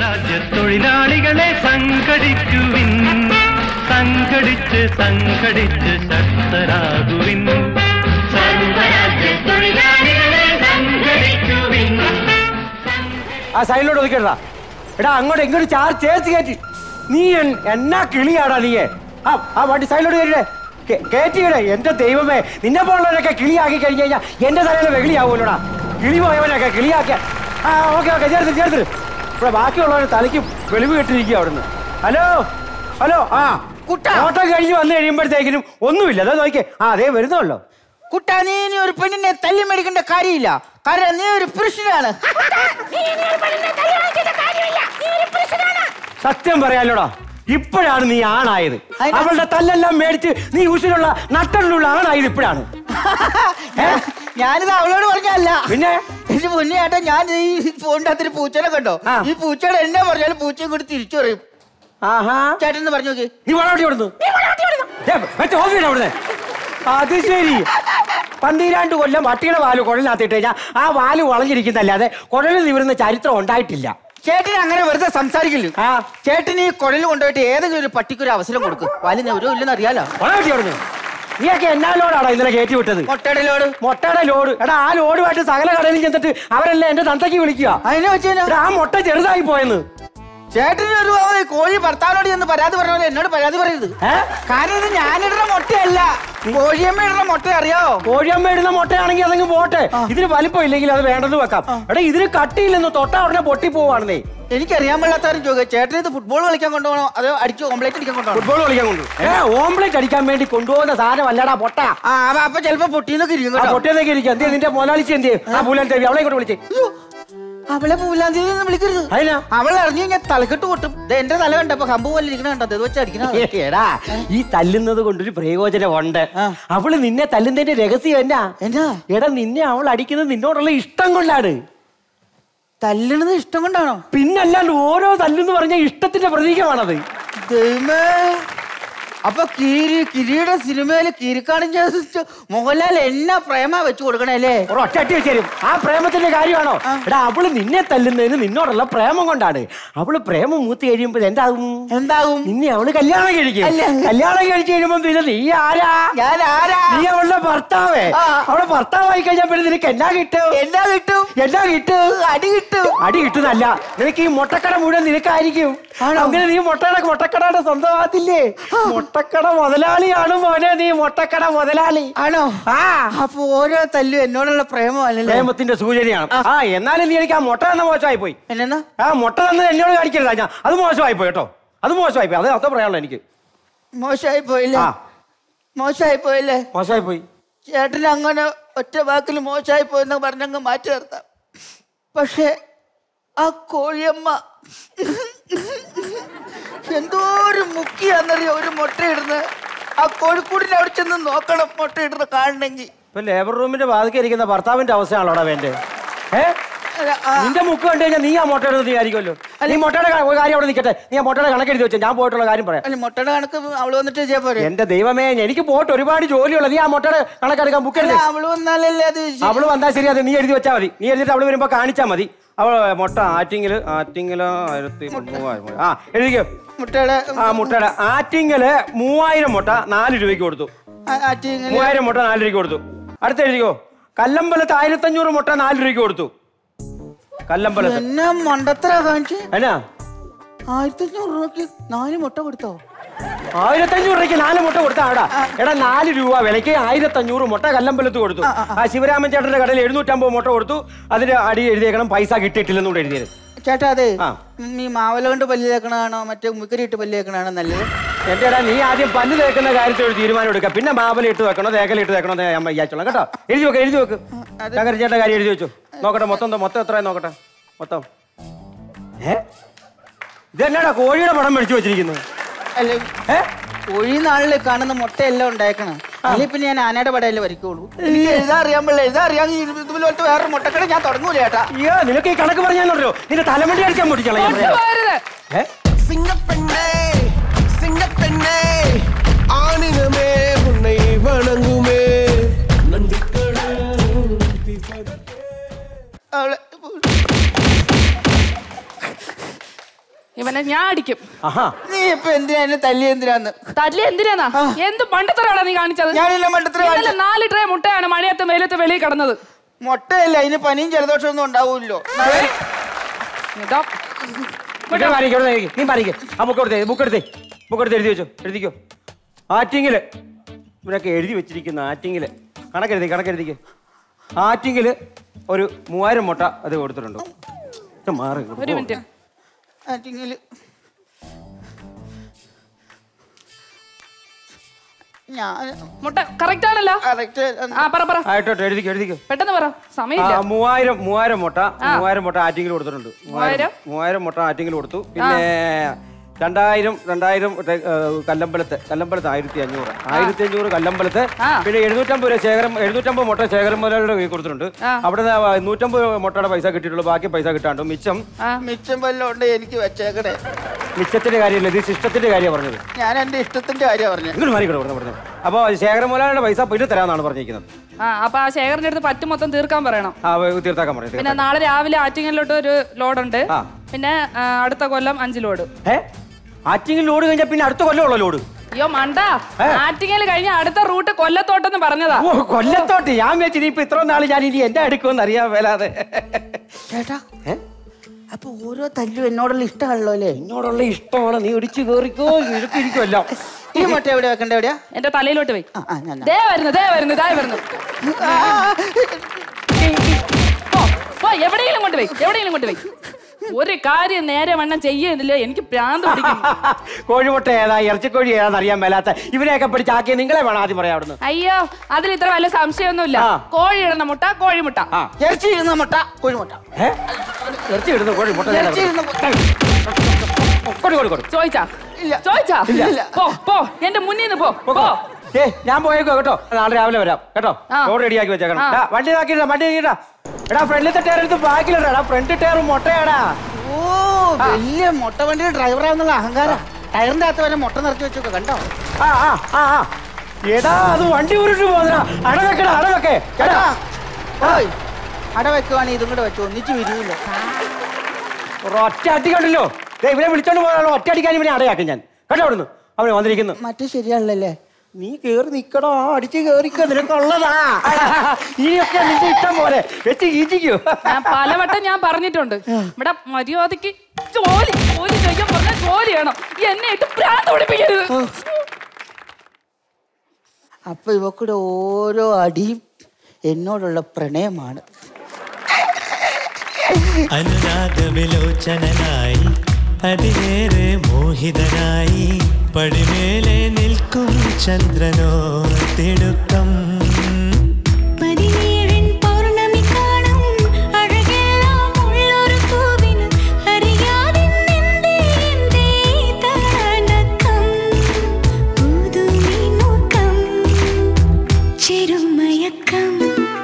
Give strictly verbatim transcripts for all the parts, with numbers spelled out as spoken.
സർവരാജ്യ തൊഴിലാളികളെ സംഘടിക്കുവിൻ, സംഘടിച്ച് സംഘടിച്ച് ശക്തരാകുവിൻ. സർവരാജ്യ തൊഴിലാളികളെ സംഘടിക്കുവിൻ. ആ സൈഡിലോട്ട് ഒതുക്കിടാ. എടാ അങ്ങോട്ട് ഇങ്ങോട്ട് ചാർജ് ചേർത്ത് കയറ്റി. നീ എന്നാ കിളിയാടാ നീയെ? ആ ആ വണ്ടി സൈഡിലോട്ട് കയറ്റിടേ, കയറ്റിയിടേ. എന്റെ ദൈവമേ, നിന്നെ പോലുള്ളവരൊക്കെ കിളിയാക്കി കഴിഞ്ഞു കഴിഞ്ഞാൽ എന്റെ തലയിൽ വെളിയാവൂലോടാ. കിളി പോയവനൊക്കെ കിളിയാക്കിയ. ആ ഓക്കെ ഓക്കെ ചേർത്ത് ചേർത്ത്. ഇവിടെ ബാക്കിയുള്ളവരെ തലയ്ക്ക് വെളിവ് കെട്ടിരിക്കുക അവിടുന്ന്. Hello hello. ആ ഓട്ടം കഴിഞ്ഞ് വന്നു കഴിയുമ്പോഴത്തേക്കിനും ഒന്നുമില്ല. അതാ നോക്കിയേ. ആ അതേ വരുന്നുള്ളൂ. കുട്ടാ, നീ ഇനി ഒരു പെണ്ണിനെ തല്ലി മേടിക്കേണ്ട കാര്യമില്ല. കാരണം നീ ഒരു പുരുഷനാണ്. സത്യം പറയാലോടാ, ഇപ്പോഴാണ് നീ ആണായത്. അവളുടെ തല്ലെല്ലാം മേടിച്ച് നീ ഉശിലുള്ള നട്ടലുള്ള ആണായത് ഇപ്പോഴാണ്. ഞാനിത് അവളോട് പറഞ്ഞല്ല. പിന്നെ എന്റെ പൊന്നു ചേട്ടാ, ഞാൻ ഈ ഫോണിന്റെ അകത്തൊരു പൂച്ചനെ കണ്ടോ? ഈ പൂച്ചയുടെ എന്നെ പറഞ്ഞാലും പൂച്ചയും കൂടി തിരിച്ചു പറയും. ആഹാ ചേട്ടൻ പറഞ്ഞു നോക്കി. നീ വളവട്ടി കൊടുത്തു. അത് ശരി. പന്തിരാണ്ട് കൊല്ലം പട്ടിയുടെ വാല് കുഴലിനകത്തിട്ട് കഴിഞ്ഞാൽ ആ വാല് വളഞ്ഞിരിക്കുന്നല്ലാതെ കുഴലിൽ നിവരുന്ന ചരിത്രം ഉണ്ടായിട്ടില്ല. ചേട്ടന് അങ്ങനെ വെറുതെ സംസാരിക്കില്ല. ആ ചേട്ടന് ഈ കുഴൽ കൊണ്ടുപോയിട്ട് ഏതെങ്കിലും ഒരു പട്ടിക്കൊരു അവസരം കൊടുക്കും. വാലിന് ഒരു ഇല്ലെന്ന് അറിയാലോ. വളവട്ടി കൊടുത്തു. നീയൊക്കെ എന്നാ ലോഡാടാ ഇന്നലെ കയറ്റി വിട്ടത്? മുട്ടയുടെ ലോഡ്. മുട്ടയുടെ ലോഡ്. എടാ ആ ലോഡുമായിട്ട് സകല കടലിൽ ചെന്നിട്ട് അവരെല്ലാം എന്റെ തന്തയ്ക്ക് വിളിക്കുക. അതിനെ വെച്ചാൽ ആ മുട്ട ചെറുതായി പോയെന്ന്. ചേട്ടന് ഒരു കോഴി ഭർത്താവിനോട് ചെന്ന് പരാതി പറഞ്ഞ എന്നോട് പരാതി പറയരുത്. കാരണം ഇത് ഞാനിടുന്ന മുട്ടയല്ല, കോഴിയമ്മ ഇടുന്ന മുട്ട. അറിയാവോ? കോഴിയമ്മ ഇടുന്ന മുട്ടയാണെങ്കിൽ അതങ്ങ് പോട്ടെ. ഇതിന് വലിപ്പം ഇല്ലെങ്കിൽ അത് വേണ്ടെന്ന് വെക്കാം. എടാ ഇതിന് കട്ടിയില്ലെന്ന് തൊട്ടാ ഉടനെ പൊട്ടി പോവാണെന്നേ. എനിക്കറിയാൻ പാടില്ലാത്തവരും ചോദിക്കുക, ചേട്ടൻ ഇത് ഫുട്ബോൾ കളിക്കാൻ കൊണ്ടുപോകണോ അതോ അടിച്ച് ഓംപ്ലേറ്റ് അടിക്കാൻ കൊണ്ടുപോകണം? ഫുട്ബോൾ കളിക്കാൻ കൊണ്ടു. ഓംപ്ലേറ്റ് അടിക്കാൻ വേണ്ടി കൊണ്ടുപോകുന്ന സാധനം അല്ലടാ പൊട്ട. ആ അപ്പൊ ചിലപ്പോ പൊട്ടിന്നൊക്കെ ഇരിക്കും. പൊട്ടിയെന്നൊക്കെ ഇരിക്കും. എന്ത് നിന്റെ മോലാളിച്ച് എന്ത് ചെയ്യും? ആ പൂലാൻ അവളെ ഇങ്ങോട്ട് വിളിച്ചേ. അവളെ പൂലാന്തി വിളിക്കരുത്. അവളെ അറിഞ്ഞു കഴിഞ്ഞാൽ തലക്കെട്ട് പൊട്ടും. എന്റെ തല കണ്ടപ്പോ കമ്പ് പോലെ ഇരിക്കണ കണ്ടത് വെച്ച് അടിക്കണ. എടാ ഈ തല്ലുന്നത് കൊണ്ടൊരു പ്രയോജനമുണ്ട്. അവള് നിന്നെ തല്ലുന്നതിന്റെ രഹസ്യം എന്നാ? എന്നാ എടാ നിന്നെ അവൾ അടിക്കുന്നത് നിന്നോടുള്ള ഇഷ്ടം കൊണ്ടാണ്. തല്ലുന്നത് ഇഷ്ടം കൊണ്ടാണോ? പിന്നല്ലാണ്ട് ഓരോ തല്ലെന്ന് പറഞ്ഞ ഇഷ്ടത്തിന്റെ പ്രതീകമാണത്. അപ്പൊ കിരി കിരിയുടെ സിനിമയില് കിരിക്കാടും മോഹൻലാൽ എന്നാ പ്രേമ വെച്ച് കൊടുക്കണല്ലേ? ഒറ്റ വെച്ചേരും. ആ പ്രേമത്തിന്റെ കാര്യമാണോ? എടാ അവള് നിന്നെ തല്ലുന്നതിന് നിന്നോടുള്ള പ്രേമം കൊണ്ടാണ്. അവള് പ്രേമം മൂത്ത് കഴിയുമ്പോ എന്താകും? എന്താകും? നിന്നെ അവള് കല്യാണം കഴിക്കും. കല്യാണം കഴിച്ച് കഴിയുമ്പോ പിന്നെ നീ ആരാ? ഞാൻ ആരാ? നീ അവളുടെ ഭർത്താവേ. അവളെ ഭർത്താവായി കഴിഞ്ഞാൽ പിന്നെ നിനക്ക് എന്നാ കിട്ടും? എന്നാ കിട്ടും? എന്നാ കിട്ടും? അടി കിട്ടും. അടി കിട്ടുന്നല്ല, നിനക്ക് ഈ മുട്ടക്കട മുഴുവൻ നിനക്കായിരിക്കും. അങ്ങനെ നീ മുട്ടയുടെ മുട്ടക്കടയുടെ സ്വന്തമാകത്തില്ലേ? മുട്ടക്കട മുതലാളിയാണ് മോനെ നീ. മുട്ടക്കട മുതലാളി ആണോ? ആ അപ്പൊ ഓരോ തല്ലും എന്നോടുള്ള പ്രേമല്ലേ? പ്രേമത്തിന്റെ സൂചനയാണ്. ആ എന്നാലും നീ എനിക്ക് ആ മുട്ട തന്ന മോശമായി പോയി. എന്നാ ആ മുട്ട തന്നെ എന്നോട് കാണിക്കരുതാ. ഞാൻ അത് മോശമായി പോയി കേട്ടോ. അത് മോശമായി പോയി. അത് അത്ര പറയാനുള്ളൂ എനിക്ക്. മോശമായി പോയില്ലേ? മോശമായി പോയില്ലേ? മോശമായി പോയി. ചേട്ടന് അങ്ങനെ ഒറ്റ വാക്കിൽ മോശമായി പോയെന്ന് പറഞ്ഞങ്ങ് മാറ്റി നിർത്താം. പക്ഷെ ആ കോഴിയമ്മ എന്തോ ഒരു മുക്കിയാന്നറിയ ഒരു മുട്ടയിടുന്നത്. ആ കോഴിക്കൂടിന്റെ അവിടെ ചെന്ന് നോക്കണം മുട്ടയിടുന്ന കാണണമെങ്കിൽ. ഇപ്പൊ ലേബർ റൂമിന്റെ വാതിക്കെ ഇരിക്കുന്ന ഭർത്താവിന്റെ അവസ്ഥയാണോടാ വേണ്ടേ? ഏ നിന്റെ മുക്ക് കണ്ടു കഴിഞ്ഞാൽ നീ ആ മുട്ട എടുത്ത് നീ ആയിരിക്കുമല്ലോ. നീ മുട്ടയുടെ കാര്യം അവിടെ നിൽക്കട്ടെ. നീ ആ മുട്ടയുടെ കണക്കെടുത്ത് വെച്ചാൽ ഞാൻ പോയിട്ടുള്ള കാര്യം പറയാം. അല്ല മുട്ടയുടെ കണക്ക് അവള് വന്നിട്ട് ചെയ്യാൻ പോരെ? എന്റെ ദൈവമേ, എനിക്ക് പോയിട്ട് ഒരുപാട് ജോലിയുള്ള. നീ ആ മുട്ടയുടെ കണക്കെടുക്കാൻ ബുക്ക് എടുത്ത്. അവള് വന്നാലല്ലേ അത്? അവള് വന്നാൽ ശരി, അത് നീ എഴുതി വെച്ചാൽ മതി. നീ എഴുതിട്ട് അവള് വരുമ്പോ കാണിച്ചാൽ മതി. അവൾ മുട്ട ആറ്റിങ്ങല് ആറ്റിങ്ങല് ആയിരത്തി മൂവായിരം. ആ എഴുതിക്കോ. മുട്ടയുടെ ആ മുട്ടയുടെ ആറ്റിങ്ങല് മൂവായിരം മുട്ട നാല് രൂപയ്ക്ക് കൊടുത്തു. മൂവായിരം മുട്ട നാല് രൂപയ്ക്ക് കൊടുത്തു. അടുത്ത എഴുതിക്കോ. കല്ലമ്പലത്ത് ആയിരത്തി അഞ്ഞൂറ് മുട്ട നാല് രൂപയ്ക്ക് കൊടുത്തു. കല്ലമ്പലത്ത് എന്നാ മണ്ടത്തര കാണിച്ചു. എന്നാ ആയിരത്തി അഞ്ഞൂറ് രൂപയ്ക്ക് നാല് മുട്ട കൊടുത്തോ? ആയിരത്തി അഞ്ഞൂറ് രൂപയ്ക്ക് നാല് മുട്ട കൊടുത്താ എടാ. എടാ നാല് രൂപ വിലയ്ക്ക് ആയിരത്തി അഞ്ഞൂറ് മുട്ട കല്ലമ്പലത്ത് കൊടുത്തു. ആ ശിവരാമൻ ചേട്ടന്റെ കടയിൽ എഴുന്നൂറ്റമ്പത് മുട്ട കൊടുത്തു. അതിന്റെ അടി എഴുതിയേക്കണം പൈസ കിട്ടിയിട്ടില്ലെന്നൂടെ എഴുതിയത്. ചേട്ടാ അതെ ഈ മാവല കൊണ്ട് പല്ല് തേക്കണാണോ മറ്റേ മുക്കരി ഇട്ട് പല്ല് തേക്കണാണോ നല്ലത്? എന്റെ എടാ നീ ആദ്യം പല്ല് തേക്കുന്ന കാര്യത്തിൽ ഒരു തീരുമാനം എടുക്കുക. പിന്നെ മാവല ഇട്ട് വെക്കണോ തേക്കല ഇട്ട് വെക്കണോ ഞാൻ വയ്യാച്ചോളാം കേട്ടോ. എഴുതി വെക്ക് എഴുതി വെക്ക്. ശങ്കരൻ ചേട്ടന്റെ കാര്യം എഴുതി വെച്ചു. നോക്കട്ടെ മൊത്തം മൊത്തം എത്രയാ നോക്കട്ടെ. മൊത്തം ഏ ഇതെന്നാടാ കോഴിയുടെ പടം മേടിച്ചു വെച്ചിരിക്കുന്നത്? അല്ലേ കോഴി നാളിൽ കാണുന്ന മുട്ടയെല്ലാം ഉണ്ടാക്കണം. അല്ലെ പിന്നെ ഞാൻ ആനയുടെ പടയല്ലേ വരയ്ക്കുള്ളൂ. എനിക്ക് എഴുതാ അറിയാൻ പാടില്ല. എഴുതാ അറിയാൻ ഇതുപോലത്തെ വേറെ മുട്ടക്കട ഞാൻ തുടങ്ങൂല ചേട്ടാ. അയ്യോ നിനക്ക് ഈ കണക്ക് പറഞ്ഞാലോ നിന്റെ തലമുടി അടിക്കാൻ പൊട്ടിക്കളയാ. ഇവനെ ഞാൻ അടിക്കും. നീ ഇപ്പൊ എന്തിനാ എന്നെ തല്ലി എന്തിനാന്ന്? തല്ലി എന്തിനാ? എന്ത് പണ്ടത്തരാണ് നീ കാണിച്ചത്? ഞാനില്ല പണ്ടത്തര. നാല് ട്രേ മുട്ടയാണ് മഴയത്ത് വെയിലത്ത് വെളിയിൽ കിടന്നത്. മുട്ടയല്ല, അതിന് പനിയും ജലദോഷം ഒന്നും ഉണ്ടാവൂല്ലോ. നീ പറയ്ക്ക്. ആ ബുക്കെടുത്തേ ബുക്കെടുത്തേ ബുക്കെടുത്ത് എഴുതി വെച്ചോ. എഴുതിക്കോ. ആറ്റിങ്ങില് ഇവരൊക്കെ എഴുതി വെച്ചിരിക്കുന്ന ആറ്റിങ്ങില് കണക്കെഴുതി കണക്കെഴുതിക്ക്. ആറ്റിങ്ങില് ഒരു മൂവായിരം മുട്ട അത് കൊടുത്തിട്ടുണ്ട്. മാറി ഒരു മിനിറ്റ്. ആറ്റിങ്ങില് മുട്ട കറക്റ്റ് ആണല്ലോ. ആയിട്ടോട്ടെ എഴുതിക്കോ എഴുതിക്കോ. പെട്ടെന്ന് പറ, സമയമില്ല. മൂവായിരം മൂവായിരം മുട്ട മൂവായിരം മുട്ട ആറ്റിങ്ങിൽ കൊടുത്തിട്ടുണ്ട്. മൂവായിരം മൂവായിരം മുട്ട ആറ്റിങ്ങിൽ കൊടുത്തു. പിന്നെ രണ്ടായിരം രണ്ടായിരം കല്ലമ്പലത്ത് കല്ലമ്പലത്ത് ആയിരത്തി അഞ്ഞൂറ് ആയിരത്തി അഞ്ഞൂറ് കല്ലമ്പലത്ത്. പിന്നെ എഴുന്നൂറ്റമ്പത് രൂപ ശേഖരം എഴുന്നൂറ്റമ്പത് മുട്ട ശേഖരം മുതലാളിയുടെ കൈ കൊടുത്തിട്ടുണ്ട്. അവിടെ നൂറ്റമ്പത് മുട്ടയുടെ പൈസ കിട്ടിയിട്ടുള്ളൂ. ബാക്കി പൈസ കിട്ടാണ്ട് മിച്ചം മിച്ചം വല്ലതും ഉണ്ട് എനിക്ക് വെച്ചേക്കണേ. മിച്ചത്തിന്റെ കാര്യമല്ല, ഇത് സിസ്റ്റത്തിന്റെ കാര്യമാണ് പറഞ്ഞത്. ഞാൻ എന്റെ ഇഷ്ടത്തിന്റെ കാര്യമാണ് പറഞ്ഞത്. ഇങ്ങോട്ട് മാറിക്കോ പറഞ്ഞത്. അപ്പൊ ശേഖരം മുതലാളിയുടെ പൈസ പിന്നെ തരാമെന്നാണ് പറഞ്ഞിരിക്കുന്നത്. അപ്പൊ ആ ശേഖരന്റെ അടുത്ത് പറ്റും മൊത്തം തീർക്കാൻ പറയണം. ആ തീർത്താക്കാൻ പറയും. പിന്നെ നാളെ രാവിലെ ആറ്റിങ്ങലിലോട്ട് ഒരു ലോഡുണ്ട്. പിന്നെ അടുത്ത കൊല്ലം അഞ്ച് ലോഡ്. ആറ്റിങ്ങൽ ലോഡ് കഴിഞ്ഞാൽ പിന്നെ അടുത്ത കൊല്ലമുള്ള ലോഡ്. അയ്യോ മണ്ട, ആറ്റിങ്ങൽ കഴിഞ്ഞ അടുത്ത റൂട്ട് കൊല്ലത്തോട്ടെന്ന് പറഞ്ഞതാ. ഓ കൊല്ലത്തോട്ട്. ഞാൻ വെച്ചിട്ട് ഇപ്പൊ ഇത്ര നാള് ഞാൻ ഇനി എന്റെ അടുക്കുമെന്ന് അറിയാൻ മേലാതെ. ചേട്ടാ അപ്പൊ ഓരോ തല്ലും എന്നോടുള്ള ഇഷ്ടമാണല്ലോ അല്ലേ? എന്നോടുള്ള ഇഷ്ടമാണ്. നീ ഇടിച്ചു കേറിക്കോ ഇരിക്കുമല്ലോ. ഈ മുട്ട എവിടെ വെക്കണ്ട? എവിടെയാ? എന്റെ തലയിലോട്ട് പോയി. ദേ വരുന്നു ദേ വരുന്നു ദേ വരുന്നു. എവിടെയെങ്കിലും കൊണ്ട് പോയി എവിടെയെങ്കിലും കൊണ്ട് പോയി. ഒരു കാര്യം നേരെ വണ്ണം ചെയ്യുന്നില്ല, എനിക്ക് പ്രാന്ത് പിടിക്കും. കോഴിമുട്ട ഏതാ ഇറച്ചിക്കോഴി ഏതാന്ന് അറിയാൻ മേലാത്ത ഇവരെയൊക്കെ പിടിച്ചാക്കിയ നിങ്ങളെ വേണം ആദ്യം പറയാം അവിടുന്ന്. അയ്യോ അതിൽ ഇത്ര വലിയ സംശയമൊന്നുമില്ല. കോഴി ഇടുന്ന മുട്ട കോഴിമുട്ട, ഇറച്ചി ഇടുന്ന മുട്ട കോഴിമുട്ട. ഇറച്ചി ഇടുന്ന കോഴിമുട്ട ചോദിച്ചാ ചോദിച്ചാ പോ പോ എന്റെ മുന്നിൽ നിന്ന് പോ. ഏ ഞാൻ പോയേക്കോ കേട്ടോ. നാളെ രാവിലെ വരാം കേട്ടോ. റോഡ് റെഡിയാക്കി വെച്ചേക്കണം. വണ്ടി നോക്കിട്ടാ വണ്ടി നോക്കിട്ടാ. എടാ ഫ്രണ്ടിലത്തെ ടയർ എടുത്ത് ബാക്കിലിടാ. Front tyre മുട്ടയാടാ. ഓ വലിയ മുട്ട വണ്ടിയുടെ ഡ്രൈവറാന്നുള്ള അഹങ്കാരം. ടയറിന്റെ അകത്ത് വരെ മുട്ട നിറച്ച് വെച്ചോക്കെ കണ്ടോ? ആ ആ ആ ഏതാ അത് വണ്ടി ഉരുട്ട് പോകുന്ന അട വെക്കടാ അട വെക്കേ കേട്ടാ. അട വെക്കുവാണെങ്കിൽ ഇതും കൂടെ വെച്ചു ഒന്നിച്ച് വിരിയില്ല. ഒറ്റ അടി കണ്ടല്ലോ. ഇവരെ വിളിച്ചോണ്ട് പോകാനുള്ള ഒറ്റ അടിക്കാൻ ഇവനെ അടയാക്കും ഞാൻ കേട്ടോ. അവിടുന്ന് അവനെ വന്നിരിക്കുന്നു. മറ്റേ ശരിയാണല്ലേ? നീ കേറി നിക്കടോ. അടിച്ച് കേറിക്കോ. നിനക്കുള്ളതാ ഇനിയൊക്കെ നിന്റെ ഇഷ്ടം പോലെ വെച്ച് ഈറ്റിക്കോ. പലവട്ടം ഞാൻ പറഞ്ഞിട്ടുണ്ട് ഇവിടെ മര്യാദക്ക് ജോലി ജോലി ചെയ്യാൻ പറഞ്ഞ ജോലി ചെയ്യണം. എന്നെ ഇട്ട് പ്രാന്ത് പിടിപ്പിക്കരുത്. അപ്പൊ ഇവക്കൂടെ ഓരോ അടിയും എന്നോടുള്ള പ്രണയമാണ്. അനുരാഗവിലോചനായി അതിലേറെ മോഹിതനായി പടിമേലെ നിൽക്കും ചന്ദ്രനോ തിടുക്കം. പതിനേഴിൻ പൗർണമി കാണും അഴകെല്ലാം ഉള്ളൊരു പൂവിന് അറിയാതെ നിന്റെ എന്റെ തണക്കം പുതുമിനുക്കം ചെറുമയക്കം.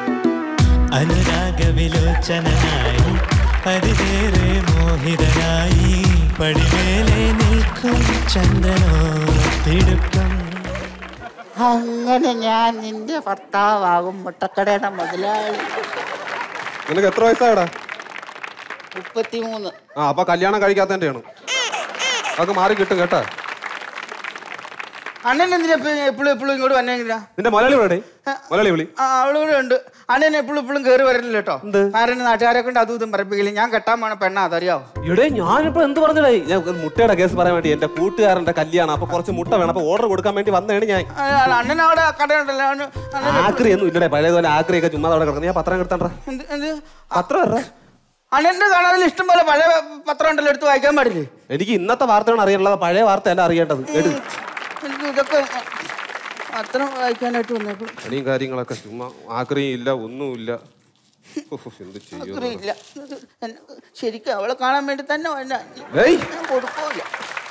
അനുരാഗവിലോചനായി അതിലേറെ മോഹിതനായി പടിമേലെ നിൽക്കും ചന്ദ്രനോ തിടുക്കം. അങ്ങനെ ഞാൻ നിന്റെ ഭർത്താവാകും മുട്ടക്കടയുടെ മുതലാളി. നിനക്ക് എത്ര വയസ്സായടാ? മുപ്പത്തിമൂന്ന്. ആ അപ്പൊ കല്യാണം കഴിക്കാത്തതിന്റെയാണ്. അതൊക്കെ മാറി കിട്ടും കേട്ടാ. അണ്ണൻ എന്തിനാ എപ്പോഴും എപ്പോഴും ഇങ്ങോട്ട് വന്നെങ്കിലാ? നിന്റെ മലയാളി ഇവിടെ മലയാളി വിളി. ആ അവളൂടെ ഉണ്ട്. അണ്ണൻ എപ്പോഴും എപ്പോഴും കയറി വരില്ല കേട്ടോ. കാരണം നാട്ടുകാരെ കൊണ്ട് അതും ഇതും പറപ്പിക്കില്ല. ഞാൻ കെട്ടാൻ പോണ പെണ്ണാ അതറിയാവോ? ഇവിടെ ഞാനിപ്പോ എന്ത് പറഞ്ഞേ? ഞാൻ മുട്ടയുടെ കേസ് പറയാൻ വേണ്ടി എന്റെ കൂട്ടുകാരന്റെ കല്യാണം. അപ്പൊ കുറച്ച് മുട്ട വേണം. അപ്പൊ ഓർഡർ കൊടുക്കാൻ വേണ്ടി വന്നതാണ് ഞാൻ. അണ്ണൻ അവിടെ കടയുണ്ടല്ലോ. ആക്രി ഒന്നും ഇല്ലടേ. പഴയതുപോലെ ആക്രിയൊക്കെ ചുമ്മാ അവിടെ കിടക്കുന്നു. ഞാൻ പത്രം കിടത്താൻ പത്രം വരാ. അണ്ണന്റെ കാണാൻ ഇഷ്ടം പോലെ പഴയ പത്രം ഉണ്ടല്ലോ, എടുത്ത് വായിക്കാൻ പാടില്ലേ? എനിക്ക് ഇന്നത്തെ വാർത്തയാണ് അറിയാനുള്ളത്. പഴയ വാർത്ത അല്ല അറിയേണ്ടത്. എനിക്ക് ഇതൊക്കെ പത്രം വായിക്കാനായിട്ട് വന്നപ്പോൾ പണിയും കാര്യങ്ങളൊക്കെ ചുമ്മാ. ആക്രിയും ഇല്ല ഒന്നുമില്ല. എന്ത് ചെയ്യും? ശരിക്കും അവളെ കാണാൻ വേണ്ടി തന്നെ കൊടുക്കില്ല.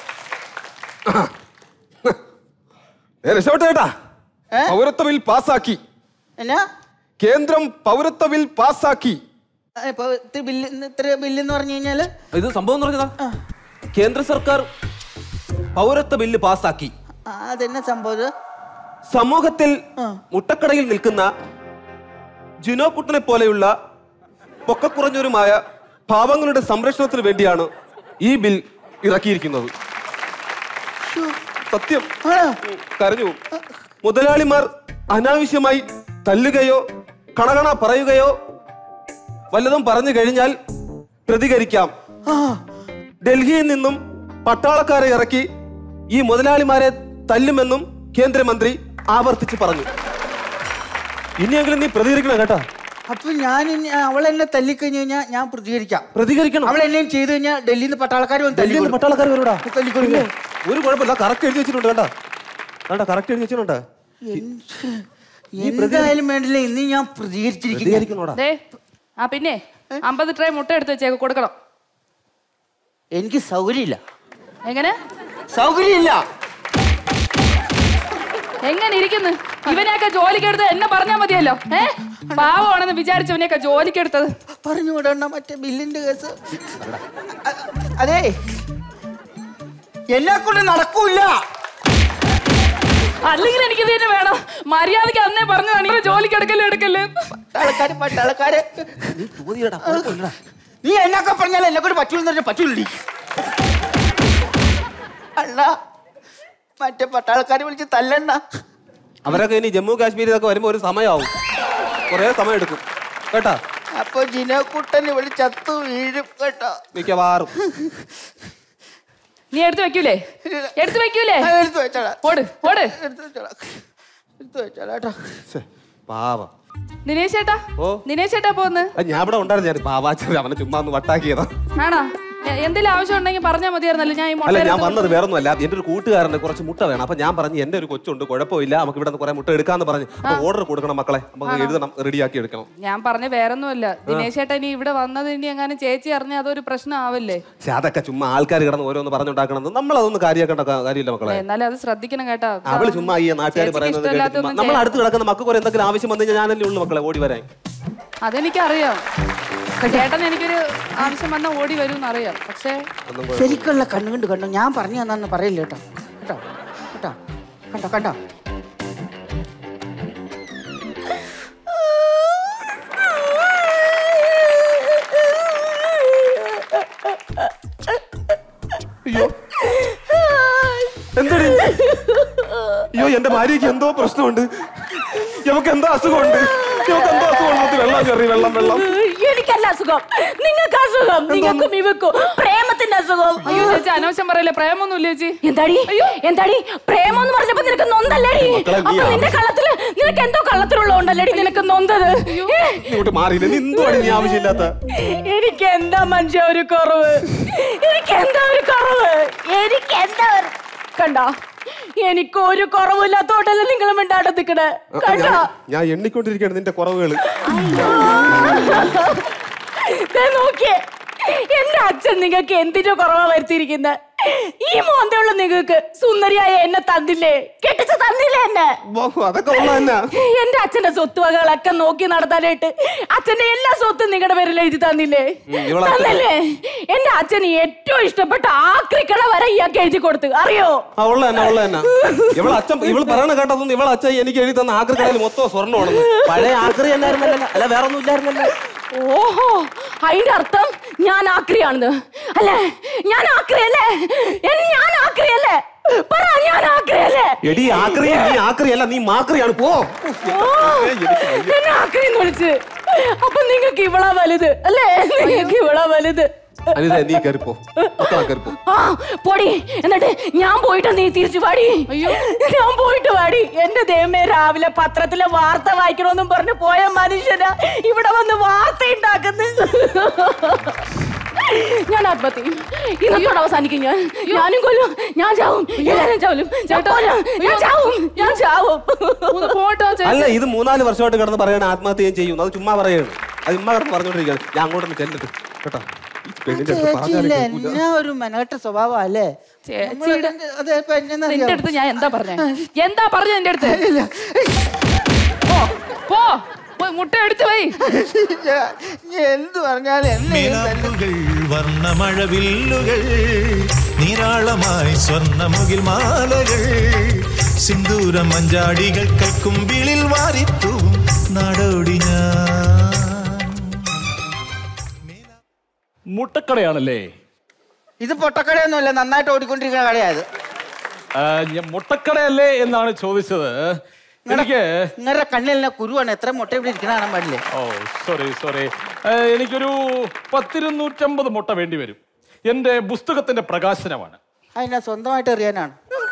രക്ഷപ്പെട്ടേട്ടാ. പൗരത്വ ബിൽ പാസാക്കി. എന്നാ കേന്ദ്രം പൗരത്വ ബിൽ പാസാക്കി. ഇത്ര ബില്ലെന്ന് പറഞ്ഞു കഴിഞ്ഞാല് ഇത് സംഭവം പറഞ്ഞതാ. കേന്ദ്ര സർക്കാർ പൗരത്വ ബില്ല് പാസാക്കി. അതെന്നെ സംഭവം? സമൂഹത്തിൽ മുട്ടക്കടയിൽ നിൽക്കുന്ന ജിനോക്കുട്ടനെ പോലെയുള്ള പൊക്കക്കുറഞ്ഞവരുമായ പാവങ്ങളുടെ സംരക്ഷണത്തിന് വേണ്ടിയാണ് ഈ ബിൽ ഇറക്കിയിരിക്കുന്നത്. സത്യം കരഞ്ഞു. മുതലാളിമാർ അനാവശ്യമായി തല്ലുകയോ കണകണ പറയുകയോ വല്ലതും പറഞ്ഞു കഴിഞ്ഞാൽ പ്രതികരിക്കാം. ഡൽഹിയിൽ നിന്നും പട്ടാളക്കാരെ ഇറക്കി ഈ മുതലാളിമാരെ തല്ലുമെന്നും കേന്ദ്രമന്ത്രി ആവർത്തിച്ച് പറഞ്ഞു. ഇനിയെങ്കിലും നീ പ്രതികരിക്കണം കേട്ടോ. അപ്പൊ ഞാൻ അവളെന്നെ തല്ലിക്കഴിഞ്ഞു കഴിഞ്ഞാൽ ഞാൻ പ്രതികരിക്കാം. പ്രതികരിക്കണം. അവളെന്നെയും ചെയ്ത് കഴിഞ്ഞാൽ ഡൽഹിയിൽ നിന്ന് പട്ടാളക്കാർ ഡൽഹിയിൽ പട്ടാളക്കാർ വരൂടാ. തല്ലിക്കൊടുക്കും. ഒരു കുഴപ്പമില്ല, കറക്റ്റ് എഴുതി വെച്ചിട്ടുണ്ട് കേട്ടോ. കേട്ടോ കറക്റ്റ് എഴുതി വെച്ചിട്ടുണ്ട്. എന്തായാലും വേണ്ടില്ല, ഇന്ന് ഞാൻ പ്രതികരിച്ചിരിക്കുന്നോടാ. ആ പിന്നെ അമ്പത് ട്രേ മുട്ട എടുത്ത് വെച്ചേക്ക് കൊടുക്കണം. എനിക്ക് സൗകര്യമില്ല. എങ്ങനെ സൗകര്യമില്ല? എങ്ങനെ ഇരിക്കുന്നു? ഇവനെയൊക്കെ ജോലിക്കെടുത്ത് എന്നെ പറഞ്ഞാ മതിയല്ലോ. ഏ പാവമാണെന്ന് വിചാരിച്ചവനെയൊക്കെ ജോലിക്കെടുത്തത് പറഞ്ഞു വിടണ്ട. മറ്റേ ബില്ലിന്റെ കേസ്. അതെ, എന്നെ കൊണ്ട് നടക്കൂല. അല്ലെങ്കിൽ എനിക്ക് തന്നെ വേണം. മര്യാദക്ക് അന്നേ പറഞ്ഞതാണ് ഇവര് ജോലിക്ക് എടുക്കല്ലേ എടുക്കല്ലേ. പട്ടാളക്കാര് പട്ടാളക്കാര് നീ എന്നൊക്കെ പറഞ്ഞാൽ എന്നെ കൊണ്ട് പറ്റൂല പറ്റൂലി. അല്ല മറ്റേ പട്ടാളക്കാരെ വിളിച്ച് തല്ലണ്ട. അവരൊക്കെ ഇനി ജമ്മു കാശ്മീരിലൊക്കെ വരുമ്പോ ഒരു സമയമാവും, കൊറേ സമയം എടുക്കും കേട്ടാ. അപ്പൊ ജിനക്കുട്ടനെ വിളിച്ചത്തു വീഴും കേട്ടോ മിക്കവാറും. നീ എടുത്ത് വെക്കൂലേ? എടുത്ത് വെക്കൂലേ? എടുത്തു വെച്ചോളാം. ഓട് ഓട് എടുത്തു വെച്ചോളാം. എടുത്തു വെച്ചോളാട്ടോ. പാവം. ദിനേശ് ചേട്ടാ. ഓ ദിനേശ് ചേട്ടാ പോന്ന്. ഞാൻ ഇവിടെ ഉണ്ടായിരുന്നു. ഞാൻ പാവാച്ച അവനെ ചുമ്മാ ഒന്ന് വട്ടാക്കിയതാ. ആണോ? എന്തെങ്കിലും ആവശ്യം ഉണ്ടെങ്കിൽ പറഞ്ഞാൽ മതിയായിരുന്നല്ലോ. ഞാൻ അല്ല, ഞാൻ വന്നത് വേറൊന്നുമല്ല. എന്റെ ഒരു കൂട്ടുകാരന് കുറച്ച് മുട്ട വേണം. അപ്പൊ ഞാൻ പറഞ്ഞു എന്റെ ഒരു കൊച്ചുണ്ട്, കുഴപ്പമില്ല, നമുക്ക് ഇവിടെ കുറെ മുട്ട എടുക്കാന്ന് പറഞ്ഞു. അപ്പൊ ഓർഡർ കൊടുക്കണം മക്കളെ, നമുക്ക് എഴുതണം, റെഡിയാക്കി എടുക്കണം. ഞാൻ പറഞ്ഞ വേറൊന്നുമല്ല. ദിനേശ് ചേട്ടാ ഇനി ഇവിടെ വന്നത് ഇനി എങ്ങനെ ചേച്ചി അറിഞ്ഞാൽ അതൊരു പ്രശ്നം ആവല്ലേ? പക്ഷെ അതൊക്കെ ചുമ്മാ ആൾക്കാർ കിടന്ന് ഓരോന്ന് പറഞ്ഞുണ്ടാക്കണം. നമ്മൾ അതൊന്നും കാര്യമാക്കേണ്ട കാര്യമില്ല മക്കളെ. എന്നാലും അത് ശ്രദ്ധിക്കണം കേട്ടാ. അവള് ചുമ്മാ ഈ നാട്ടുകാർ പറയുന്നത് നമ്മൾ അടുത്ത് കിടക്കുന്ന മക്കൾക്ക് എന്തെങ്കിലും ആവശ്യം വന്നു കഴിഞ്ഞാൽ ഞാനല്ലേ ഉള്ളു മക്കളെ ഓടി വരാൻ. അതെനിക്കറിയാം. ചേട്ടൻ എനിക്കൊരു ആവശ്യം വന്നാൽ ഓടി വരും എന്നറിയാം. പക്ഷേ ശരിക്കുള്ള കണ്ണുകൊണ്ട് കണ്ടോ, ഞാൻ പറഞ്ഞു തന്നു പറയില്ല കേട്ടോ. കേട്ടോ കേട്ടോ കണ്ടോ കണ്ടോ. അയ്യോ എന്താ? അയ്യോ എന്റെ ഭാര്യക്ക് എന്തോ പ്രശ്നമുണ്ട്. ഇവക്ക് എന്തോ അസുഖമുണ്ട്. ഇവക്ക് എന്തോ അസുഖമുണ്ട്. വെള്ളം കയറി വെള്ളം വെള്ളം. എനിക്കല്ല അസുഖം, നിങ്ങൾക്ക് അസുഖം. നിങ്ങൾക്കും ഇവക്കും പ്രേമത്തിന്റെ അസുഖം. അയ്യോ ചേച്ചി അനാവശ്യം പറയല്ലേ. പ്രേമൊന്നുമില്ല ചേച്ചി. എന്താടി എന്താടി പ്രേമം എന്ന് പറഞ്ഞപ്പോ നിനക്ക് നൊന്തല്ലേടി? അപ്പൊ നിന്റെ കള്ളത്തില് നിനക്ക് എന്തോ കള്ളത്തിലുള്ളതുകൊണ്ടല്ലേടി നിനക്ക് നൊന്തത്? എനിക്ക് എന്താ മനുഷ്യ ഒരു കുറവ്? എനിക്ക് എന്താ ഒരു കുറവ്? എനിക്ക് എന്താ കണ്ടോ? എനിക്ക് ഒരു കുറവില്ലാത്തോട്ടല്ലേ നിങ്ങൾ മിണ്ടാടെ നിക്കണേ. കണ്ടോ ഞാൻ എണ്ണിക്കൊണ്ടിരിക്കുകയാണ് നിന്റെ കുറവുകൾ. നോക്കിയേ, എന്റെ അച്ഛൻ നിങ്ങൾക്ക് എന്തിന്റെ കുറവാ വരുത്തിയിരിക്കുന്നത്? ഈ മോന്തയുള്ള നിങ്ങൾക്ക് സുന്ദരിയായ എന്നെ തന്നില്ലേ? കെട്ടിച്ച് തന്നില്ലേ എന്നെ? അതൊക്കെ എന്റെ അച്ഛന്റെ സ്വത്തുവകകളൊക്കെ നോക്കി നടത്താനായിട്ട് അച്ഛന്റെ എല്ലാ സ്വത്തും നിങ്ങളുടെ പേരിൽ എഴുതി തന്നില്ലേ? തന്നില്ലേ? എന്റെ അച്ഛന് ഏറ്റവും ഇഷ്ടപ്പെട്ട ആക്രിക്കട വരെ ഇയാൾക്ക് എഴുതി കൊടുത്തു, അറിയോ? ഇവള് പറയണ കേട്ടതൊന്നും ഇവളെ അച്ഛൻ എനിക്ക് എഴുതി തന്ന ആക്രിക്കടയിൽ മൊത്തം സ്വർണ്ണമാണെന്ന്. പഴയ ആക്രി അല്ലായിരുന്നല്ലോ, അല്ല വേറെ ഒന്നും ഇല്ലായിരുന്നല്ലോ. ഓഹോ, അതിന്റെ അർത്ഥം ഞാൻ ആക്രിയാണെന്ന് അല്ലേ? ഞാൻ ആക്രിയല്ലേ? ഞാൻ ആക്രിയല്ലേ? പറ, ഞാൻ ആക്രിയല്ലേ? എടി ആക്രി, നീ ആക്രിയല്ല, നീ മാക്രിയാണ്. പോ. എന്നെ ആക്രിന്ന് വിളിച്ച്. അപ്പൊ നിങ്ങൾക്ക് ഇവളാ വലുത് അല്ലേ? നിങ്ങൾക്ക് ഇവളാ വലുത്. നീ കയറിപ്പോ, കയറിപ്പോ. ആ പൊടി. എന്നിട്ട് ഞാൻ പോയിട്ട് നീ തിരിച്ചു പാടി. അയ്യോ ഞാൻ പോയിട്ട് പാടി. എന്റെ ദൈവമേ, രാവിലെ പത്രത്തിലെ വാർത്ത വായിക്കണമെന്നും പറഞ്ഞു പോയ മനുഷ്യനാ ഇവിടെ വന്ന് വാർത്ത ഉണ്ടാക്കുന്നു. ഞാൻ ആത്മഹത്യ ഇന്നത്തോടെ അവസാനിക്കും. ഞാൻ ഞാനും കൊല്ലും. ഞാൻ ചാവും. എല്ലാരും ചാവും. ഞാൻ ചാവും. ഞാൻ ചാവും. അല്ല, ഇത് മൂന്നാല് വർഷമായിട്ട് കിടന്ന് പറയണ ആത്മഹത്യ ചെയ്യും. അത് ചുമ്മാ പറയാണ്. അത് ഉമ്മ കിടന്ന് പറഞ്ഞോണ്ടിരിക്കുകയാണ്. ഞാൻ അങ്ങോട്ടൊന്ന് ചെല്ലിട്ട് കേട്ടോ. ഒരു മെനകെട്ട സ്വഭാവം അല്ലേ ചേച്ചിയുടെ? നിന്റെ അടുത്ത് ഞാൻ എന്താ പറഞ്ഞേ? എന്താ പറഞ്ഞ എന്റെ അടുത്ത്? പോ, മുട്ട എടുത്ത് പോയി. എന്ത് പറഞ്ഞാലും വർണ്ണമഴവില്ലുകൾ നീരാളമായി സ്വർണ്ണമുകിൽ മാലകൾ സിന്ദൂരം മഞ്ചാടികൾ കൈക്കുമ്പിളിൽ വാരിത്തു നാടോടി ഞാൻ. മുട്ടക്കടയാണല്ലേ? ഇത് പൊട്ടക്കടയൊന്നുമല്ല, നന്നായിട്ട് ഓടിക്കൊണ്ടിരിക്കുന്ന കടയായത്. മുട്ടക്കടയല്ലേ എന്നാണ് ചോദിച്ചത്. എനിക്ക് നിങ്ങളുടെ കണ്ണിലെ കുരുവാണ്. എത്ര മുട്ട ഇവിടെ ഇരിക്കണ കാണാൻ പാടില്ലേ? ഓ സോറി സോറി എനിക്കൊരു പത്തിരുന്നൂറ്റമ്പത് മുട്ട വേണ്ടി വരും. എന്റെ പുസ്തകത്തിന്റെ പ്രകാശനമാണ്. അതിനെ സ്വന്തമായിട്ട് എറിയാനാണ്.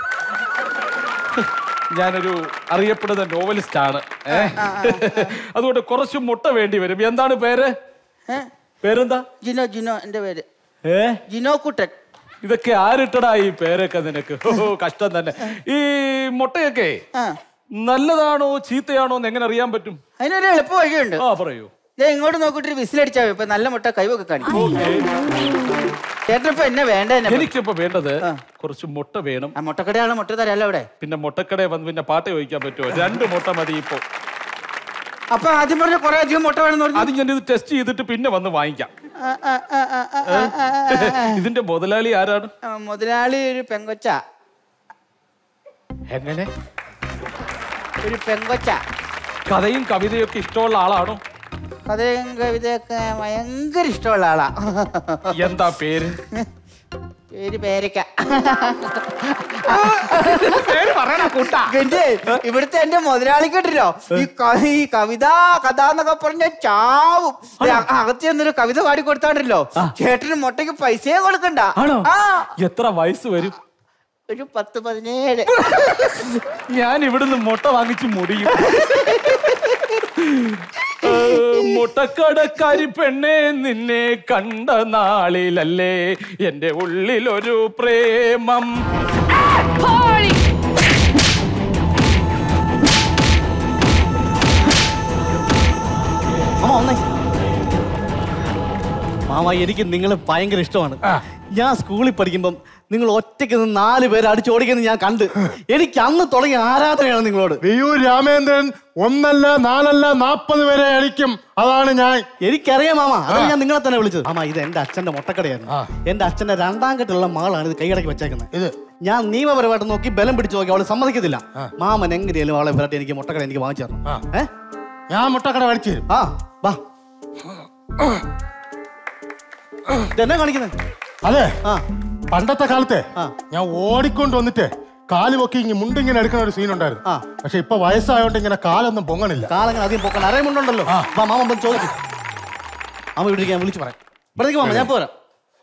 ഞാനൊരു അറിയപ്പെടുന്ന നോവലിസ്റ്റ് ആണ്. അതുകൊണ്ട് കുറച്ച് മുട്ട വേണ്ടി വരും. എന്താണ് പേര്? പേരെന്താ? ജിനോ. ജിനോ എന്റെ പേര്. ഏ ജിനോ കുട്ടൻ. ഇതൊക്കെ ആരിട്ടടാ ഈ പേരൊക്കെ നിനക്ക്? ഓ കഷ്ടം തന്നെ. ഈ മുട്ടയൊക്കെ നല്ലതാണോ ചീത്തയാണോ എന്ന് എങ്ങനെ അറിയാൻ പറ്റും? അതിനൊരു എളുപ്പ വഴിയുണ്ട്. ആ പറയൂ. ഞാൻ ഇങ്ങോട്ട് നോക്കിട്ട് വിസിലടിച്ചാ ഇപ്പൊ നല്ല മുട്ട കൈവൊക്കെ കാണിക്കും. ചേട്ടനിപ്പോ എന്നെ വേണ്ട? എനിക്കിപ്പോ വേണ്ടത് കുറച്ച് മുട്ട വേണം. ആ മുട്ടക്കടയാണ് മുട്ട തരാല്ലോ അവിടെ. പിന്നെ മുട്ടക്കടയെ വന്ന് പിന്നെ പാട്ട് ചോദിക്കാൻ പറ്റുമോ? രണ്ട് മുട്ട മതി ഇപ്പൊ. അപ്പൊ ആദ്യം പറഞ്ഞ കുറെ അധികം മുട്ട വേണം. അത് ഞാൻ ഇത് ടെസ്റ്റ് ചെയ്തിട്ട് പിന്നെ വന്ന് വാങ്ങിക്കാം. ഇതിന്റെ മുതലാളി ആരാണ്? മുതലാളി ഒരു പെങ്കൊച്ച. എങ്ങനെ? ഒരു പെങ്കൊച്ച. കഥയും കവിതയൊക്കെ ഇഷ്ടമുള്ള ആളാണോ? കഥയും കവിതയൊക്കെ ഭയങ്കര ഇഷ്ടമുള്ള ആളാ. എന്താ പേര്? പേര് പേരക്ക. പേര് പറയണ കൂട്ടാ. പിന്നെ ഇവിടുത്തെ എന്റെ മുതലാളിക്കിട്ടല്ലോ ഈ ഈ കവിത കഥ എന്നൊക്കെ പറഞ്ഞ ചാവും. അകത്ത് ചെന്നൊരു കവിത പാടി കൊടുത്താണ്ടല്ലോ ചേട്ടന് മുട്ടയ്ക്ക് പൈസയെ കൊടുക്കണ്ട. എത്ര വയസ്സ് വരും? ഒരു പത്ത് പതിനേഴ്. ഞാൻ ഇവിടുന്ന് മുട്ട വാങ്ങിച്ച് മുടിയും. മുട്ടക്കടക്കാരി പെണ്ണെ നിന്നെ കണ്ട നാളിലല്ലേ എന്റെ ഉള്ളിലൊരു പ്രേമം. മാമ എനിക്ക് നിങ്ങളെ ഭയങ്കര ഇഷ്ടമാണ്. ഞാൻ സ്കൂളിൽ പഠിക്കുമ്പം നിങ്ങൾ ഒറ്റയ്ക്ക് നിന്ന് നാല് പേര് അടിച്ചോടിക്കുന്നത് ഞാൻ കണ്ട്. എനിക്ക് അന്ന് തുടങ്ങിയ ആരാധനയാണ് നിങ്ങളോട്. വിയൂർ രാമേന്ദ്രൻ ഒന്നല്ല നാലല്ല നാപ്പത് പേരെ അടിക്കും. അതാണ് ഞാൻ. എനിക്കറിയാം മാമ. അതാണ് ഞാൻ നിങ്ങളെ തന്നെ വിളിച്ചത്. മാമ ഇത് എന്റെ അച്ഛന്റെ മുട്ടക്കടയായിരുന്നു. എന്റെ അച്ഛന്റെ രണ്ടാം കെട്ടുള്ള മകളാണ് ഇത് കൈയടക്കി വെച്ചേക്കുന്നത്. ഇത് ഞാൻ നിയമപരമായിട്ട് നോക്കി ബലം പിടിച്ചു നോക്കി അവള് സമ്മതിക്കത്തില്ല. മാമൻ എങ്ങനെയാലും അവളെ വരട്ടെ എനിക്ക് മുട്ടക്കട എനിക്ക് വാങ്ങിച്ചു തരണം. ഏഹ് ഞാൻ മുട്ടക്കട മേടിച്ചു തരും. ആ വാ. ഇതെന്നാ കാണിക്കുന്നത്? അതെ പണ്ടത്തെ കാലത്തെ ഞാൻ ഓടിക്കൊണ്ട് വന്നിട്ട് കാല് പൊക്കി ഇങ്ങനെ മുണ്ടിങ്ങനെ എടുക്കുന്ന ഒരു സീൻ ഉണ്ടായിരുന്നു. പക്ഷെ ഇപ്പൊ വയസ്സായോണ്ട് ഇങ്ങനെ കാലൊന്നും പൊങ്ങണില്ല. കാലങ്ങനെ അധികം പൊക്കണം. അറിയുമുണ്ടല്ലോ. മാമ ചോദിച്ചു. അമ്മ ഇവിടെ ഞാൻ വിളിച്ചു പറയാം. ഇവിടേക്ക് മാമ ഞാൻ പോരാ.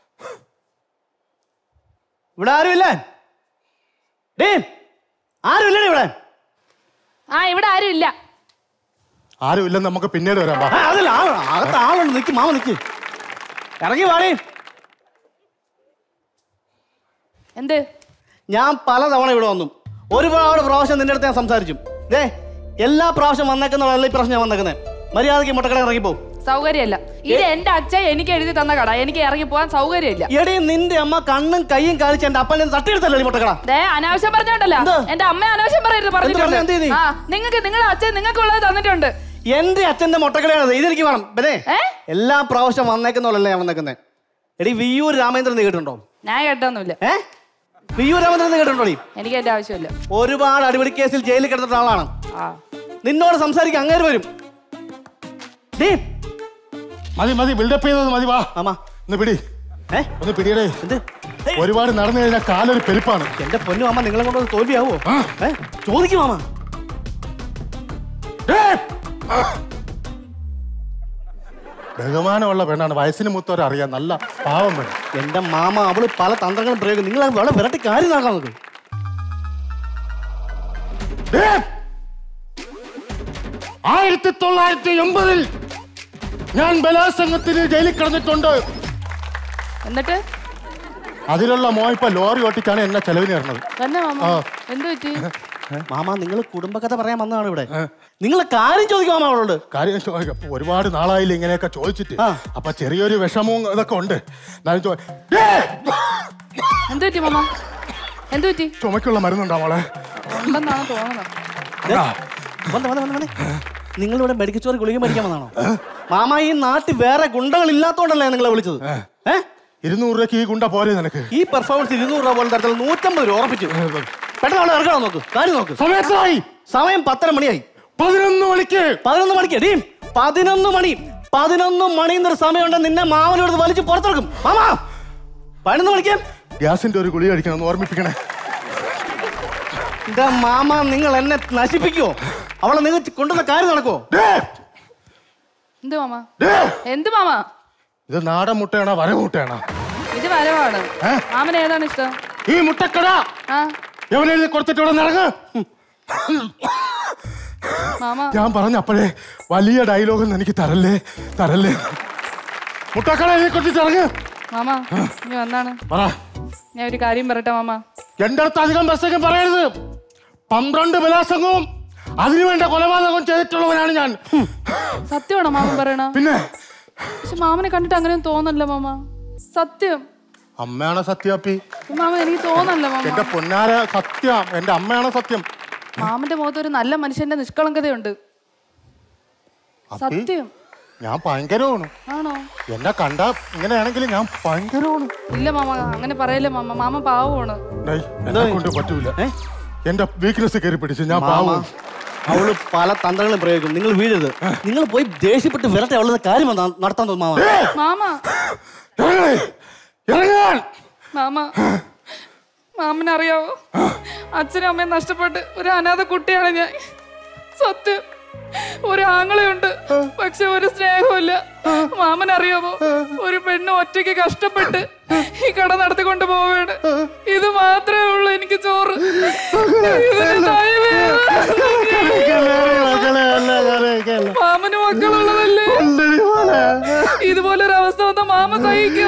ഇവിടെ ആരുമില്ലേ? ആരുമില്ലേ ഇവിടെ? ആ ഇവിടെ ആരും ഇല്ല. ആരും ഇല്ലെന്ന് നമുക്ക് പിന്നീട് വരാം. അതല്ല അകത്ത് ആളുണ്ട്. നിക്ക് മാമ നിക്ക്. ഇറങ്ങി വാടി. എന്ത്? ഞാൻ പല തവണ ഇവിടെ വന്നു. ഒരുപാട് പ്രാവശ്യം നിന്റെ അടുത്ത് ഞാൻ സംസാരിച്ചു. ദേ എല്ലാ പ്രാവശ്യം വന്നേക്കുന്നതല്ല ഈ പ്രാവശ്യം ഞാൻ വന്നേക്കുന്നത്. മര്യാദയ്ക്ക് മുട്ടക്കട ഇറങ്ങിപ്പോ. സൗകര്യമല്ല. ഇത് എന്റെ അച്ഛൻ എനിക്ക് എഴുതി തന്ന കട. എനിക്ക് ഇറങ്ങി പോകാൻ സൗകര്യമില്ല. എടി നിന്റെ അമ്മ കണ്ണും കൈയും കാണിച്ച് എന്റെ അപ്പനെ തട്ടിയെടുത്തല്ലേ ഈ മുട്ടക്കട? ദേ അനാവശ്യം പറഞ്ഞോണ്ടല്ലോ. എന്റെ അമ്മ അനാവശ്യം പറയരുത് പറഞ്ഞിട്ടുണ്ട്. ആ നിങ്ങൾക്ക് നിങ്ങളുടെ അച്ഛൻ നിങ്ങൾക്കുള്ളത് തന്നിട്ടുണ്ട്. എന്റെ അച്ഛന്റെ മുട്ടക്കടയാണ്. ഇതെനിക്ക് വേണം. ബലേ എല്ലാ പ്രാവശ്യം വന്നേക്കുന്നതല്ലേ ഞാൻ വന്നേക്കുന്നത്. എടി വിയൂർ രാമേന്ദ്രൻ കേട്ടിട്ടുണ്ടോ? ഞാൻ കേട്ടൊന്നുമില്ല. ഏ വിയൂർ രാമേന്ദ്രൻ കേട്ടിട്ടുണ്ടോ? എനിക്ക് എന്റെ ആവശ്യമില്ല. ഒരുപാട് അടിപിടി കേസിൽ ജയിലിൽ കിടന്നിട്ട ആളാണ്. നിന്നോട് സംസാരിക്കാൻ അങ്ങേര് വരും. മതി മതി ബിൽഡപ്പ് ചെയ്തത് മതി. വാ ഒന്ന് പിടി. ഒന്ന് പിടിയടേ. ഒരുപാട് നടന്നു കഴിഞ്ഞാൽ കാലൊരു പെരുപ്പാണ്. എന്റെ പൊന്നു മാമ നിങ്ങളെ കൊണ്ട് തോൽവിയാവോ? ചോദിക്കും മാമ. ബഹുമാനമുള്ള പെണ്ണാണ്. വയസ്സിന് മൂത്തവരെ അറിയാം. നല്ല പാവം പെണ്ണ്. എന്റെ മാമ അവള് പല തന്ത്രങ്ങളും പ്രയോഗിക്കും. നിങ്ങൾ വളരെ വിരട്ടി കാര്യം നടക്കാൻ നോക്കും. ആയിരത്തി തൊള്ളായിരത്തി എൺപതിൽ ഞാൻ ബലാത്സംഗത്തിന് ജയിലിൽ കിടന്നിട്ടുണ്ട്. എന്നിട്ട് അതിലുള്ള മോ ഇപ്പൊ ലോറി ഓട്ടിച്ചാണ് എന്നെ ചെലവിന് തരുന്നത്. എന്ത് പറ്റി മാമ? നിങ്ങൾ കുടുംബകഥ പറയാൻ വന്നതാണ് ഇവിടെ. നിങ്ങൾ കാര്യം ചോദിക്കും മാമ അവളോട്. കാര്യം ചോദിക്കാം. ഒരുപാട് നാളായില്ല ഇങ്ങനെയൊക്കെ ചോദിച്ചിട്ട്. അപ്പൊ ചെറിയൊരു വിഷമവും ഇതൊക്കെ ഉണ്ട്. എന്ത് പറ്റി മാമ? എന്ത് പറ്റി? ചുമക്കുള്ള മരുന്നുണ്ടോ മോളെ? ഉണ്ടെന്നാണ് തോന്നുന്നത്. നിങ്ങളിവിടെ മെഡിക്കൽ സ്റ്റോറിൽ ഗുളിക മേടിക്കാൻ വന്നാണോ? മാമ ഈ നാട്ടിൽ വേറെ ഗുണ്ടകൾ ഇല്ലാത്തോണ്ടല്ലേ നിങ്ങളെ വിളിച്ചത്? ഇരുന്നൂറ് രൂപയ്ക്ക് ഈ ഗുണ്ട പോരെ നിനക്ക്? ഈ പെർഫോമൻസ് ഇരുന്നൂറ് രൂപ പോലെ തരത്തിൽ നൂറ്റമ്പത് രൂപ ഉറപ്പിച്ചു. പെട്ടെന്ന് അവിടെ ഇറങ്ങണം. നോക്ക് കാര്യം നോക്ക്. സമയത്തായി. സമയം പത്തര മണിയായി. പതിനൊന്ന് മണിക്ക് പതിനൊന്ന് മണിക്ക് ഡീ പതിനൊന്ന് മണി പതിനൊന്ന് മണി എന്നൊരു സമയമുണ്ട്. നിന്നെ മാമനോട് വലിച്ച് പുറത്തിറക്കും. മാമാ പതിനൊന്ന് മണിക്ക് ഗ്യാസിന്റെ ഒരു ഗുളി അടിക്കണം എന്ന് ഓർമ്മിപ്പിക്കണേ. എന്താ മാമ നിങ്ങൾ എന്നെ നശിപ്പിക്കുവോ? അവളെ നിങ്ങൾ കൊണ്ടുവന്ന കാര്യം നടക്കുവോ? എന്ത് മാമ? എന്ത് മാമ? ഇത് നാടൻ മുട്ടയാണോ വരമുട്ടയാണോ? ഇത് വരവാണ്. മാമന് ഏതാണ് ഇഷ്ടം? ഈ മുട്ടക്കട എവനെഴുതി കൊടുത്തിട്ട് ഇവിടെ നടക്ക്. ഞാൻ പറഞ്ഞ അപ്പോഴേ വലിയ ഡയലോഗൊന്നും എനിക്ക് തരല്ലേ തരല്ലേ. മുട്ടക്കട എഴുതി കൊടുത്തിട്ട് ഇറങ്ങ്. മാമ ഇനി വന്നാണ്. ഞാൻ ഒരു കാര്യം പറയട്ടെ മാമ. എന്റെ അടുത്ത് അധികം പ്രശ്നം പറയരുത്. പന്ത്രണ്ട് ബലാത്സംഗവും അതിനുവേണ്ട കൊലപാതകവും ചെയ്തിട്ടുള്ളവനാണ് ഞാൻ. സത്യമാണോ മാമൻ പറയണ? പിന്നെ പക്ഷെ മാമനെ കണ്ടിട്ട് അങ്ങനെയൊന്നും തോന്നല്ല മാമ. സത്യം. അമ്മയാണ് സത്യാപ്പി. മാമൻ എനിക്ക് തോന്നല്ല മാമ. എന്റെ പൊന്നാര സത്യം. എന്റെ അമ്മയാണ് സത്യം. മാമന്റെ മുഖത്ത് ഒരു നല്ല മനുഷ്യന്റെ നിഷ്കളങ്കതയുണ്ട്. സത്യം. ഞാൻ ഭയങ്കരമാണ്. ആണോ? എന്നെ കണ്ട ഇങ്ങനെയാണെങ്കിൽ ഞാൻ ഭയങ്കരമാണ്. ഇല്ല മാമ അങ്ങനെ പറയല്ലേ മാമ. മാമ പാവമാണ്. എന്നെ കൊണ്ട് പറ്റൂല. എന്റെ വീക്ക്നെസ് കയറി പിടിച്ച് ഞാൻ പാവം. അവള് പല തന്ത്രങ്ങളും പ്രയോഗിക്കും. നിങ്ങൾ വീഴരുത്. നിങ്ങൾ പോയി ദേഷ്യപ്പെട്ട് വരട്ടെ. അവളുടെ കാര്യം നടത്താൻ തോന്നും മാമ. മാമ മാമ മാമനറിയാവോ, അച്ഛനും അമ്മയും നഷ്ടപ്പെട്ട് ഒരു അനാഥ കുട്ടിയാണ് ഞാൻ. സത്യം. ഒരു ആങ്ങളയുണ്ട്, പക്ഷെ ഒരു സ്നേഹമില്ല. മാമനറിയാമോ, ഒരു പെണ്ണ് ഒറ്റയ്ക്ക് കഷ്ടപ്പെട്ട് ഈ കട നടത്തിക്കൊണ്ട് പോവുകയാണ്. ഇത് മാത്രമേ ഉള്ളൂ എനിക്ക് ചോറ്. മാമന് മക്കളുള്ളതല്ലേ? ഇതുപോലൊരു അവസ്ഥ വന്ന മാമ സഹിക്കോ?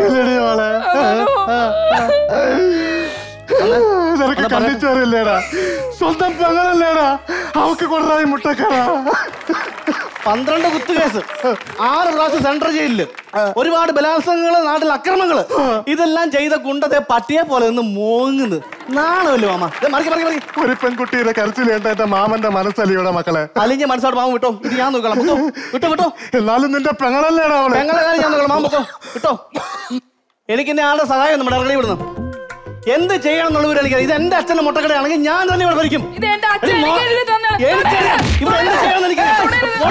കണ്ടിച്ചോറില്ലേടാ, സ്വന്തം പകലല്ലേടാ അവക്ക് കൊണ്ടായി മുട്ടക്കട. പന്ത്രണ്ട് കുത്തുകേസ്, ആറ് പ്രാവശ്യം സെൻട്രൽ ജയിലില്, ഒരുപാട് ബലാത്സംഗങ്ങള്, നാട്ടിൽ അക്രമങ്ങള്, ഇതെല്ലാം ചെയ്ത ഗുണ്ടത്തെ പട്ടിയെ പോലെ നിന്ന് മോങ്ങുന്നു. നാണമല്ലോ മാമ. ഒരു പെൺകുട്ടിയുടെ കരച്ചിൽ കേട്ട എന്റെ മാമന്റെ മനസ്സലിയുടെ മക്കളെ. അലിഞ്ഞ മനസ്സോട് മാമ വിട്ടോ. ഇത് ഞാൻ നോക്കണം. വിട്ടോ വിട്ടോ. എന്നാലും നിന്റെ പെങ്ങളല്ലേടാ അവള്. പെങ്ങളെ കാര്യം ഞാൻ നോക്കണം. മാമ വിട്ടോ വിട്ടോ. എനിക്ക് എന്നെ ആളുടെ സഹായം നമ്മുടെ ഇറങ്ങി വിടുന്നു. എന്ത് ചെയ്യണം എന്നുള്ളവർ എനിക്കറിയാം. ഇത് എന്റെ അച്ഛന്റെ മുട്ടക്കടയാണെങ്കിൽ ഞാൻ തന്നെ ഇവിടെ ഭരിക്കും. ഇവിടെ എന്ത് ചെയ്യണമെന്ന് എനിക്കറിയാം.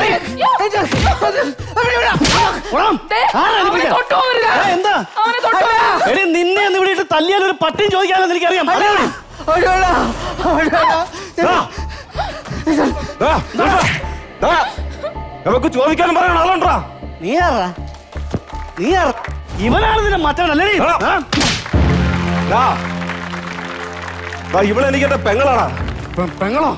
എന്താ എടി നിന്നെ ഒന്ന് ഇവിടെ ഇട്ട് തല്ലിയാൽ ഒരു പട്ടിയും ചോദിക്കാനെന്ന് എനിക്കറിയാം. നമുക്ക് ചോദിക്കാനും പറയാൻ ആളുണ്ടാ. നീ ആറാ നീ ആറാ ഇവനാണ് നിന്റെ മറ്റവനല്ലേ? ഇവിടെ എനിക്ക് എന്റെ പെങ്ങളാടാ. പെങ്ങളോ?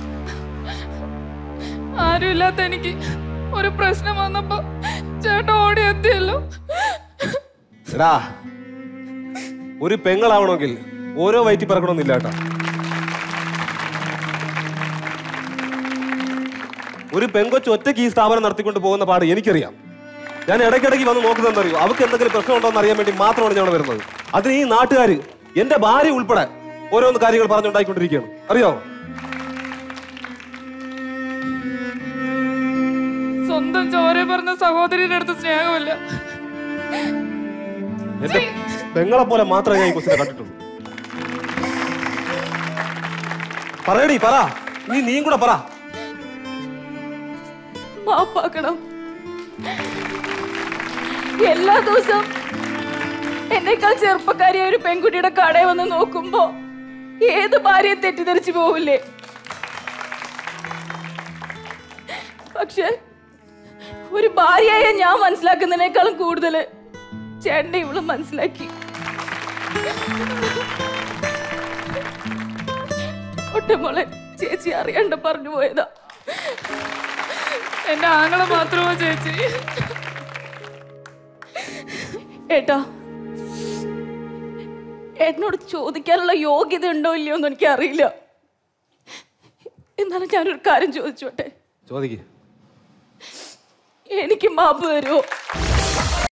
ആരുമില്ലാത്ത എനിക്ക് ഒരു പ്രശ്നം വന്നപ്പോ ചേട്ടൻ ഓടി എത്തിയല്ലോ. എടാ, ഒരു പെങ്ങളാവണമെങ്കിൽ ഓരോ വയറ്റി പറക്കണമെന്നില്ല കേട്ടോ. ഒരു പെങ്കൊച്ച് ഒറ്റയ്ക്ക് ഈ സ്ഥാപനം നടത്തിക്കൊണ്ട് പോകുന്ന പാട് എനിക്കറിയാം. ഞാൻ ഇടയ്ക്കിടയ്ക്ക് വന്ന് നോക്കുന്നതെന്നറിയോ, അവർക്ക് എന്തെങ്കിലും പ്രശ്നമുണ്ടോ എന്ന് അറിയാൻ വേണ്ടി മാത്രമാണ് ഞാൻ വരുന്നത്. അതിന് ഈ നാട്ടുകാര്, എന്റെ ഭാര്യ ഉൾപ്പെടെ ഓരോന്ന് കാര്യങ്ങൾ പറഞ്ഞുണ്ടായിക്കൊണ്ടിരിക്കുകയാണ്. അറിയോ? സ്വന്തം ചോര പറഞ്ഞ സഹോദരിയുടെ അടുത്ത് സ്നേഹമില്ല. എന്റെ പെങ്ങളെ പോലെ മാത്രമേ ഞാൻ ഈ കൊച്ചിനെ കണ്ടിട്ടുള്ളൂ. പറയടി, പറ. നീ നീയും കൂടെ പറ. മാപ്പാക്കണം. എല്ലാ ദിവസവും എന്നേക്കാൾ ചെറുപ്പക്കാരിയായ ഒരു പെൺകുട്ടിയുടെ കടയിൽ വന്ന് നോക്കുമ്പോ ഏത് ഭാര്യയെ തെറ്റിദ്ധരിച്ചു പോവില്ലേ? പക്ഷെ ഒരു ഭാര്യയായ ഞാൻ മനസ്സിലാക്കുന്നതിനേക്കാളും കൂടുതൽ ചേട്ടനെ ഇവള് മനസ്സിലാക്കി. ഒറ്റമോളെ, ചേച്ചി അറിയാണ്ട് പറഞ്ഞു പോയതാ. എന്റെ ആങ്ങളെ മാത്രമോ ചേച്ചി? ഏട്ടാ, ഏട്ടനോട് ചോദിക്കാനുള്ള യോഗ്യത ഉണ്ടോ ഇല്ലയോ എന്ന് എനിക്ക് അറിയില്ല. എന്നാലും ഞാനൊരു കാര്യം ചോദിച്ചോട്ടെ? ചോദിക്ക്. എനിക്ക് മാപ്പ് തരുമോ?